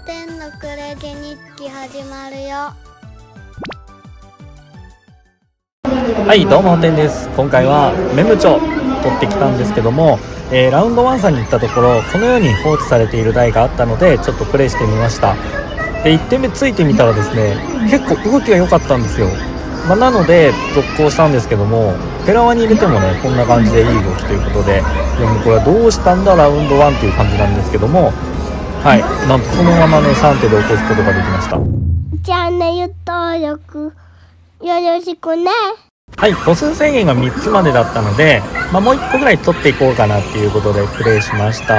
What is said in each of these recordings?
天のくれげ日記始まるよ。 はい、どうも天です。今回はメムチョ取ってきたんですけども、ラウンド1さんに行ったところ、このように放置されている台があったのでちょっとプレイしてみました。で1点目ついてみたらですね、結構動きが良かったんですよ。なので続行したんですけども、ペラワに入れてもねこんな感じでいい動きということで、でもこれはどうしたんだラウンド1っていう感じなんですけども、はい、なんとそのままね3手で起こすことができました。 チャンネル登録よろしくね。 はい、個数制限が3つまでだったので、もう1個ぐらい取っていこうかなっていうことでプレイしました。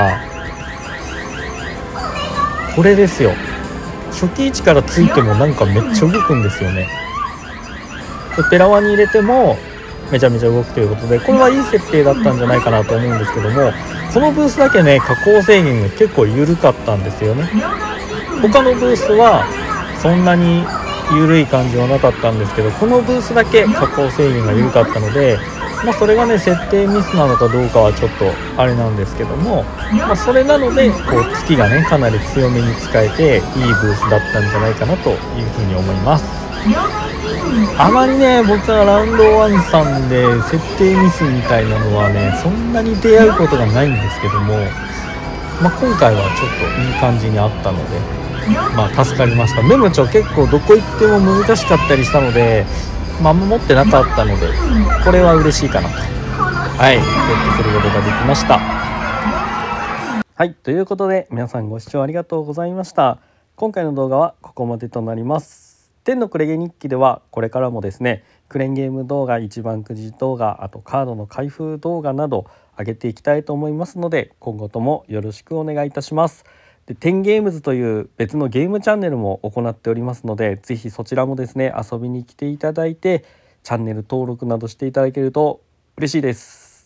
これですよ。初期位置からついてもなんかめっちゃ動くんですよね。でペラワに入れてもめちゃめちゃ動くということで、これはいい設定だったんじゃないかなと思うんですけども、このブースだけね加工制限が結構緩かったんですよね。他のブースはそんなに緩い感じはなかったんですけど、このブースだけ加工制限が緩かったので、それがね設定ミスなのかどうかはちょっとあれなんですけども、それなのでこう月がねかなり強めに使えていいブースだったんじゃないかなというふうに思います。あまりね僕はラウンド1さんで設定ミスみたいなのはねそんなに出会うことがないんですけども、今回はちょっといい感じにあったので助かりました。メムチョ結構どこ行っても難しかったりしたので、持ってなかったのでこれは嬉しいかなと、ゲットすることができました。はい、ということで皆さんご視聴ありがとうございました。今回の動画はここまでとなります。天のくれげ日記ではこれからもですね、クレーンゲーム動画、一番くじ動画、あとカードの開封動画など上げていきたいと思いますので、今後ともよろしくお願いいたします。でテンゲームズという別のゲームチャンネルも行っておりますので、ぜひそちらもですね遊びに来ていただいてチャンネル登録などしていただけると嬉しいです。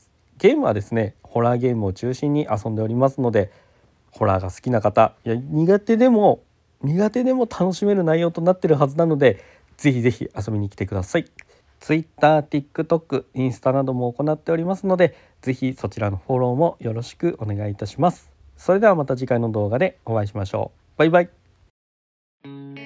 ゲームはですねホラーゲームを中心に遊んでおりますので、ホラーが好きな方、苦手でも楽しめる内容となっているはずなので、ぜひぜひ遊びに来てください。Twitter、TikTok、インスタなども行っておりますので、ぜひそちらのフォローもよろしくお願いいたします。それではまた次回の動画でお会いしましょう。バイバイ。